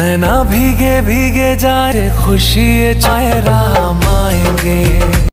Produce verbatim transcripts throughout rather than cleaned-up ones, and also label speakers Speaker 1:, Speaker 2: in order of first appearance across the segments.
Speaker 1: नैना भीगे भीगे जा रे खुशी चाहे राम आएंगे।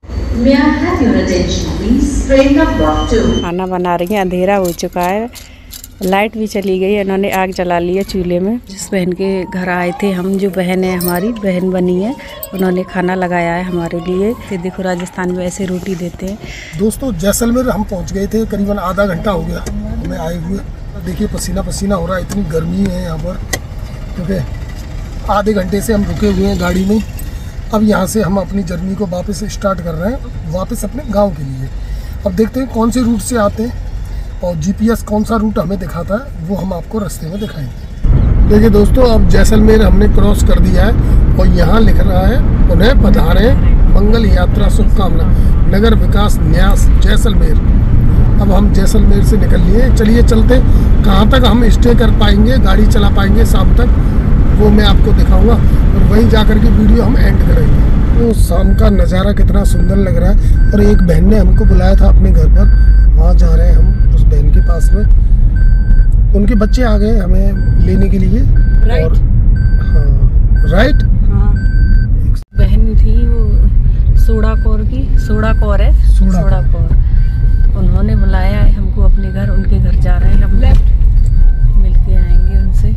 Speaker 2: खाना बना रही है, अंधेरा हो चुका है, लाइट भी चली गई है, इन्होंने आग जला ली है चूल्हे में। जिस बहन के घर आए थे हम, जो बहन है हमारी बहन बनी है, उन्होंने खाना लगाया है हमारे लिए। तो देखो राजस्थान में ऐसे रोटी देते हैं।
Speaker 3: दोस्तों जैसलमेर हम पहुंच गए थे, करीबन आधा घंटा हो गया हमें आए हुए। देखिए पसीना पसीना हो रहा है, इतनी गर्मी है यहाँ पर, क्योंकि आधे घंटे से हम रुके हुए हैं गाड़ी में। अब यहाँ से हम अपनी जर्नी को वापस स्टार्ट कर रहे हैं, वापस अपने गांव के लिए। अब देखते हैं कौन से रूट से आते हैं और जीपीएस कौन सा रूट हमें दिखाता है, वो हम आपको रास्ते में दिखाएंगे। देखिए दोस्तों, अब जैसलमेर हमने क्रॉस कर दिया है और यहाँ लिख रहा है उन्हें पधारे मंगल यात्रा शुभकामना, नगर विकास न्यास जैसलमेर। अब हम जैसलमेर से निकल लिए, चलिए चलते। कहाँ तक हम स्टे कर पाएंगे, गाड़ी चला पाएंगे शाम तक, वो मैं आपको दिखाऊंगा और वहीं जाकर के वीडियो हम एंड करेंगे। तो शाम का नज़ारा कितना सुंदर लग रहा है। और एक बहन ने हमको बुलाया था अपने घर पर, वहाँ जा रहे हैं हम उस बहन के पास में। उनके बच्चे आ गए हमें लेने के लिए।
Speaker 2: राइट।
Speaker 3: और हाँ राइट
Speaker 2: हाँ, बहन थी वो सोडा कौर की, सोडा कौर है,
Speaker 3: सोडा
Speaker 2: सोडा कौर, उन्होंने बुलाया है हमको अपने घर। उनके घर जा रहे हैं हम, लेफ्ट मिलके आएंगे उनसे।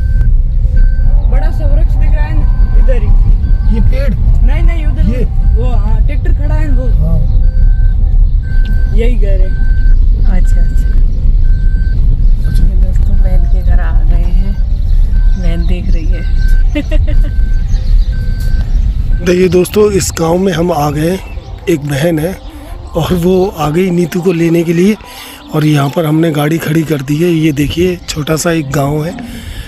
Speaker 4: बड़ा सा वृक्ष दिख रहा है इधर ही,
Speaker 3: ये पेड़
Speaker 4: नहीं नहीं उधर
Speaker 3: ये
Speaker 4: वो, हाँ ट्रैक्टर खड़ा है वो,
Speaker 3: हाँ
Speaker 4: यही घर है।
Speaker 2: अच्छा अच्छा, ये दोस्तों बहन के घर आ गए हैं, बहन देख रही है।
Speaker 3: देखिए दोस्तों, इस गांव में हम आ गए। एक बहन है और वो आ गई नीतू को लेने के लिए, और यहाँ पर हमने गाड़ी खड़ी कर दी है। ये देखिए छोटा सा एक गांव है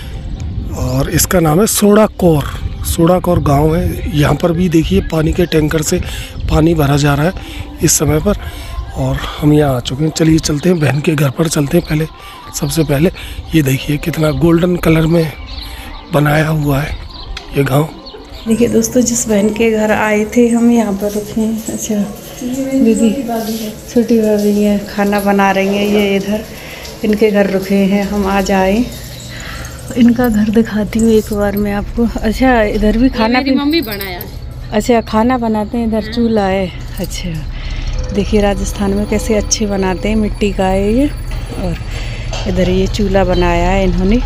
Speaker 3: और इसका नाम है सोडा कौर, सोडा कौर गांव है। यहाँ पर भी देखिए पानी के टैंकर से पानी भरा जा रहा है इस समय पर, और हम यहाँ आ चुके हैं। चलिए चलते हैं बहन के घर पर चलते हैं। पहले सबसे पहले ये देखिए कितना गोल्डन कलर में बनाया हुआ है ये गांव।
Speaker 2: देखिए दोस्तों, जिस बहन के घर आए थे हम, यहाँ पर रुके हैं। अच्छा दीदी, छोटी भाभी है, खाना बना रही हैं ये इधर, इनके घर रुके हैं हम। आज आए, इनका घर दिखाती हूँ एक बार मैं आपको। अच्छा इधर भी खाना,
Speaker 5: मेरी मम्मी बनाया है।
Speaker 2: अच्छा खाना बनाते हैं इधर, चूल्हा है। अच्छा देखिए राजस्थान में कैसे अच्छे बनाते हैं, मिट्टी का है ये। और इधर ये चूल्हा बनाया है इन्होंने,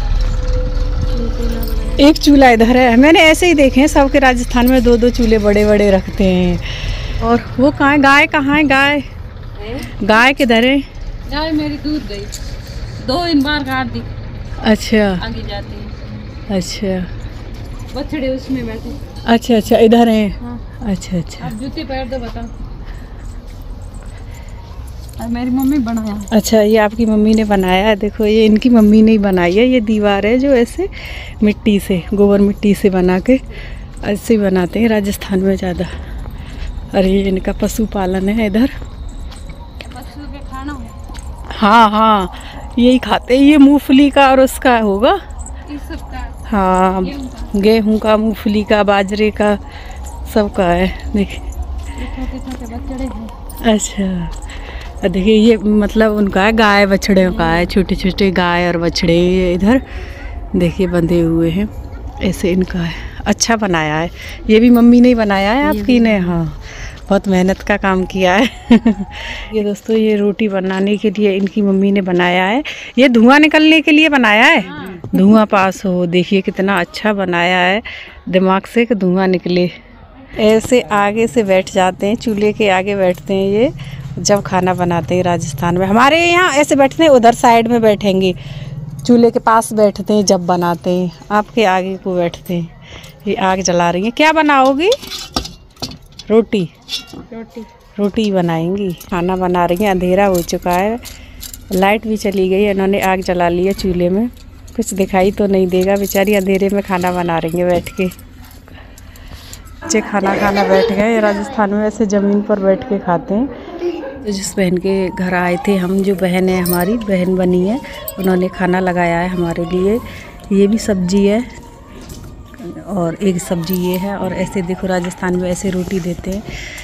Speaker 2: एक चूल्हा इधर है। मैंने ऐसे ही देखे हैं सबके, राजस्थान में दो दो चूल्हे बड़े बड़े रखते हैं। और वो कहाँ है, गाय कहाँ है, गाय गाय किधर है?
Speaker 5: गाय मेरी दूध गई, दो इन बार काट दी।
Speaker 2: अच्छा
Speaker 5: आगे जाती है।
Speaker 2: अच्छा
Speaker 5: बछड़े उसमें बैठे।
Speaker 2: अच्छा अच्छा इधर है।
Speaker 5: हाँ।
Speaker 2: अच्छा अच्छा,
Speaker 5: अब जूते पैर दो बताओ। और मेरी मम्मी बनाया।
Speaker 2: अच्छा ये आपकी मम्मी ने बनाया है। देखो ये इनकी मम्मी ने ही बनाई है। ये दीवार है जो ऐसे मिट्टी से, गोबर मिट्टी से बना के ऐसे ही बनाते हैं राजस्थान में ज़्यादा। और ये इनका पशुपालन है इधर।
Speaker 5: पशु के खाना हो।
Speaker 2: हाँ हाँ यही खाते हैं, ये मूंगफली का और उसका होगा।
Speaker 5: इस सब का।
Speaker 2: हाँ गेहूं का, मूंगफली का, बाजरे का, सब का है। देखिए
Speaker 5: छोटे छोटे बछड़े हैं।
Speaker 2: अच्छा देखिए ये मतलब उनका है, गाय बछड़े का है, छोटे छोटे गाय और बछड़े इधर देखिए बंधे हुए हैं, ऐसे इनका है। अच्छा बनाया है, ये भी मम्मी ने ही बनाया है आपकी ने। हाँ बहुत मेहनत का काम किया है। ये दोस्तों ये रोटी बनाने के लिए इनकी मम्मी ने बनाया है। ये धुआं निकलने के लिए बनाया है, धुआं पास हो। देखिए कितना अच्छा बनाया है, दिमाग से कि धुआं निकले। ऐसे आगे से बैठ जाते हैं, चूल्हे के आगे बैठते हैं ये जब खाना बनाते हैं राजस्थान में। हमारे यहाँ ऐसे बैठते हैं, उधर साइड में बैठेंगे, चूल्हे के पास बैठते हैं जब बनाते हैं। आपके आगे को बैठते हैं। ये आग जला रही है, क्या बनाओगी? रोटी
Speaker 5: रोटी
Speaker 2: रोटी बनाएंगी। खाना बना रही हैं, अंधेरा हो चुका है, लाइट भी चली गई है, इन्होंने आग जला ली है चूल्हे में। कुछ दिखाई तो नहीं देगा, बेचारी अंधेरे में खाना बना रही हैं बैठ के। बच्चे खाना खाना बैठ गए। राजस्थान में ऐसे ज़मीन पर बैठ के खाते हैं। तो जिस बहन के घर आए थे हम, जो बहन है हमारी बहन बनी है, उन्होंने खाना लगाया है हमारे लिए। ये भी सब्जी है और एक सब्जी ये है। और ऐसे देखो राजस्थान में ऐसे रोटी देते हैं।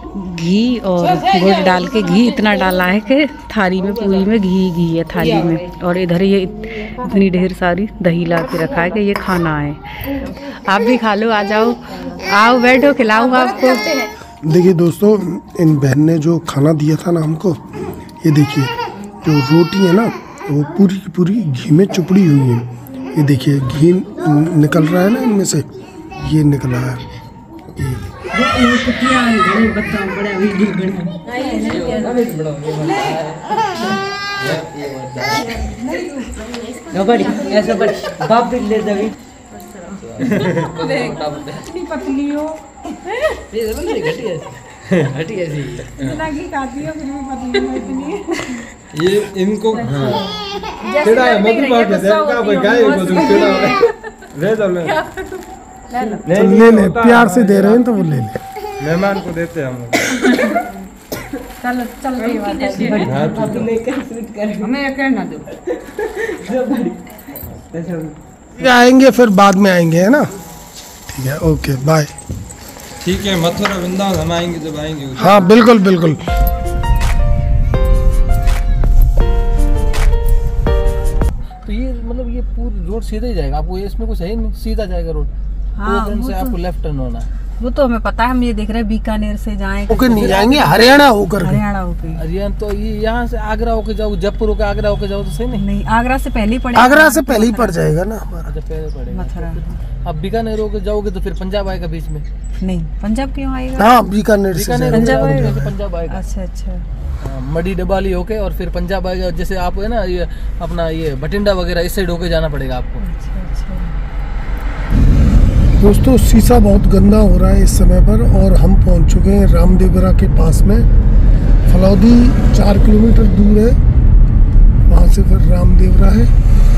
Speaker 2: घी और गुड़ डाल के, घी इतना डाला है कि थाली में पूरी में घी घी है थाली में। और इधर ये इतनी ढेर सारी दही ला के रखा है कि ये खाना है। आप भी खा लो, आ जाओ, आओ बैठो, खिलाऊंगा आपको।
Speaker 3: देखिए दोस्तों, इन बहन ने जो खाना दिया था ना हमको, ये देखिए जो रोटी है ना वो पूरी की पूरी घी में चुपड़ी हुई है। ये देखिए घी निकल रहा है ना इनमें से, ये निकला है।
Speaker 4: पतली हो हटी ऐसी इतना घी खाती हो फिर भी पतली हो इतनी।
Speaker 6: ये इनको केड़ा है मधु बात है का भाई गाय को तुम केड़ा ले दो ले
Speaker 3: ले ले प्यार से दे रहे हैं तो वो ले ले,
Speaker 6: मेहमान को देते हैं हम लोग।
Speaker 4: चल चल ये बात है तू लेकर स्वीट कर हमें ये कहना दो।
Speaker 3: आएंगे फिर बाद में आएंगे, है ना? ठीक है, ओके बाय।
Speaker 6: ठीक है, मथुरा वृंदावन हम आएंगे जब आएंगे।
Speaker 3: हाँ बिल्कुल बिल्कुल।
Speaker 7: तो ये मतलब ये पूरी रोड सीधा ही जाएगा, आपको इसमें कुछ है नहीं, सीधा जाएगा रोड।
Speaker 2: हाँ,
Speaker 7: तो से आपको लेफ्ट टर्न होना है।
Speaker 2: वो तो हमें पता है, हम ये देख रहे हैं बीकानेर से जाएं
Speaker 3: ओके नहीं जाएंगे, हरियाणा होकर के।
Speaker 2: हरियाणा होके।
Speaker 7: हरियाणा तो ये यहाँ से आगरा होके जाओ, जयपुर होके आगरा होके जाओ तो सही नहीं।
Speaker 2: नहीं, आगरा से पहले ही पड़ेगा।
Speaker 3: आगरा से पहले ही पड़ जाएगा ना हमारा।
Speaker 7: अच्छा पहले पड़ेगा
Speaker 2: मथुरा।
Speaker 7: अब बीकानेर होके जाओगे तो फिर पंजाब आएगा बीच में।
Speaker 2: नहीं, पंजाब क्यों आएगा?
Speaker 3: हाँ बीकानेर से
Speaker 7: बीकानेर
Speaker 2: पंजाब
Speaker 7: पंजाब
Speaker 2: आएगा।
Speaker 7: आएगा, पंजाब आएगा।
Speaker 2: अच्छा अच्छा।
Speaker 7: हाँ, मडी डबाली होके और फिर पंजाब आएगा। जैसे आप है ना ये अपना ये भटिंडा वगैरह इस साइड होके जाना पड़ेगा आपको।
Speaker 2: अच्छा अच्छा।
Speaker 3: दोस्तों शीशा बहुत गंदा हो रहा है इस समय पर, और हम पहुंच चुके हैं रामदेवरा के पास में। फलौदी चार किलोमीटर दूर है, वहाँ से फिर रामदेवरा है।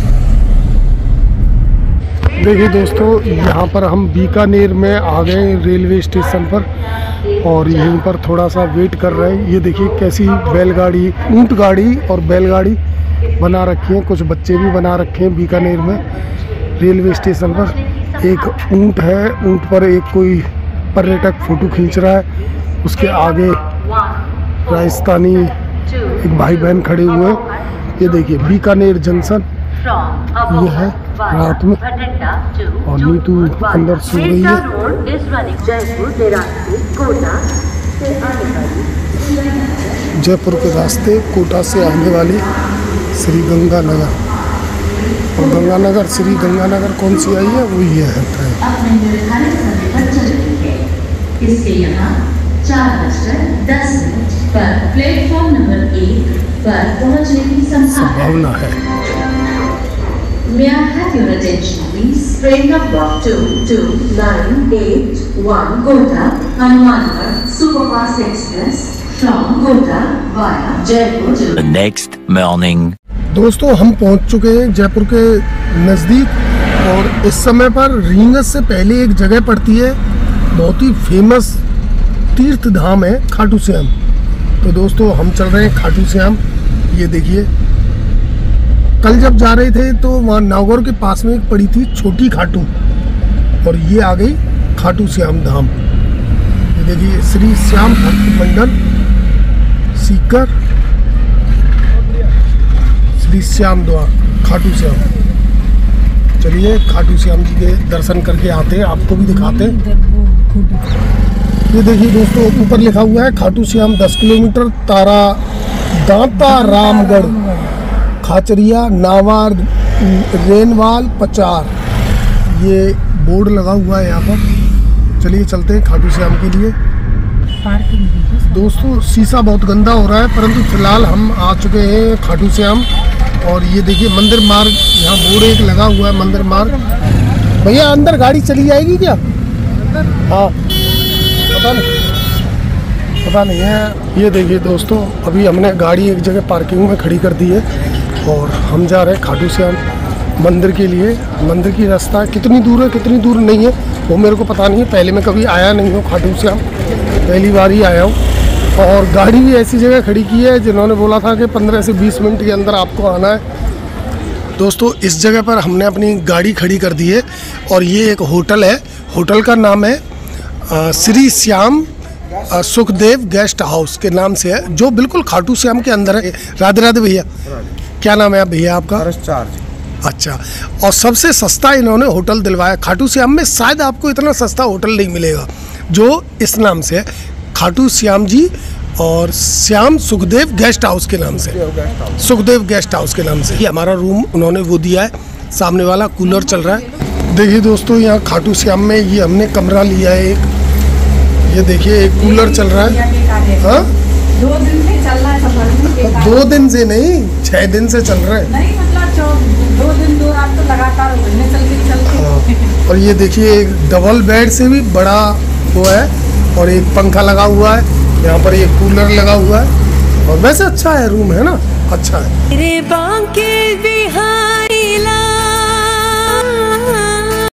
Speaker 3: देखिए दोस्तों, यहाँ पर हम बीकानेर में आ गए रेलवे स्टेशन पर, और यहीं पर थोड़ा सा वेट कर रहे हैं। ये देखिए कैसी बैलगाड़ी, ऊंट गाड़ी और बैलगाड़ी बना रखी है, कुछ बच्चे भी बना रखे हैं बीकानेर में रेलवे स्टेशन पर। एक ऊंट है, ऊंट पर एक कोई पर्यटक फोटो खींच रहा है। उसके आगे राजस्थानी एक भाई बहन खड़े हुए हैं। ये देखिए बीकानेर जंक्शन ये है रात में, और नीतू अंदर सो रही है। जयपुर के रास्ते कोटा से आने वाली श्री गंगानगर, और गंगानगर श्री गंगानगर कौन सी आई है वो ये है ट्रेन।
Speaker 8: इसके यहाँ चार बजकर दस मिनट पर प्लेटफॉर्म नंबर एक पर पहुँचने की
Speaker 3: संभावना है।
Speaker 8: May I have your attention please? Train number two two nine eight one Kota Hanumangarh Superfast Express from Kota via Jaipur to
Speaker 1: The next morning.
Speaker 3: दोस्तों हम पहुंच चुके हैं जयपुर के नज़दीक, और इस समय पर रींगस से पहले एक जगह पड़ती है, बहुत ही फेमस तीर्थ धाम है खाटू श्याम। तो दोस्तों हम चल रहे हैं खाटू श्याम। ये देखिए, कल जब जा रहे थे तो वहाँ नागौर के पास में एक पड़ी थी छोटी खाटू, और ये आ गई खाटू श्याम धाम। ये देखिए श्री श्याम भक्त मंडल सीकर श्री श्याम द्वार खाटू श्याम। चलिए खाटू श्याम जी के दर्शन करके आते हैं, आपको भी दिखाते हैं। ये देखिए दोस्तों, ऊपर लिखा हुआ है खाटू श्याम दस किलोमीटर, तारा दांता रामगढ़ खाचरिया नावार रेनवाल पचार, ये बोर्ड लगा हुआ है यहाँ पर। चलिए चलते हैं खाटू श्याम के लिए। दोस्तों शीशा बहुत गंदा हो रहा है, परंतु फिलहाल हम आ चुके हैं खाटू श्याम। और ये देखिए मंदिर मार्ग, यहाँ बोर्ड एक लगा हुआ है मंदिर मार्ग। भैया अंदर गाड़ी चली जाएगी क्या? हाँ पता नहीं, पता नहीं है। ये देखिए दोस्तों, अभी हमने गाड़ी एक जगह पार्किंग में खड़ी कर दी है, और हम जा रहे हैं खाटू श्याम मंदिर के लिए। मंदिर की रास्ता कितनी दूर है कितनी दूर नहीं है वो मेरे को पता नहीं है, पहले मैं कभी आया नहीं हूँ खाटू श्याम, पहली बार ही आया हूँ। और गाड़ी भी ऐसी जगह खड़ी की है जिन्होंने बोला था कि पंद्रह से बीस मिनट के अंदर आपको आना है। दोस्तों इस जगह पर हमने अपनी गाड़ी खड़ी कर दी है, और ये एक होटल है, होटल का नाम है आ, श्री श्याम अ, सुखदेव गेस्ट हाउस के नाम से है, जो बिल्कुल खाटू श्याम के अंदर है। राधे राधे भैया, क्या नाम है भैया आपका? अच्छा, और सबसे सस्ता इन्होंने होटल दिलवाया खाटू श्याम में। शायद आपको इतना सस्ता होटल नहीं मिलेगा जो इस नाम से है, खाटू श्याम जी और श्याम सुखदेव गेस्ट हाउस के नाम से, सुखदेव गेस्ट हाउस के नाम से। ये हमारा रूम उन्होंने वो दिया है, सामने वाला कूलर चल रहा है। देखिए दोस्तों, यहाँ खाटू श्याम में ये हमने कमरा लिया है एक, ये देखिए एक कूलर चल रहा है। हाँ,
Speaker 2: दो दिन से चल रहा है सफर।
Speaker 3: दो दिन से नहीं, छह दिन से चल रहा है।
Speaker 2: नहीं मतलब दो दिन दो रात तो लगातार चल के चल के।
Speaker 3: और ये देखिए एक डबल बेड से भी बड़ा वो है, और एक पंखा लगा हुआ है यहाँ पर, एक कूलर लगा हुआ है, और वैसे अच्छा है रूम, है ना, अच्छा है।
Speaker 1: तेरे बांके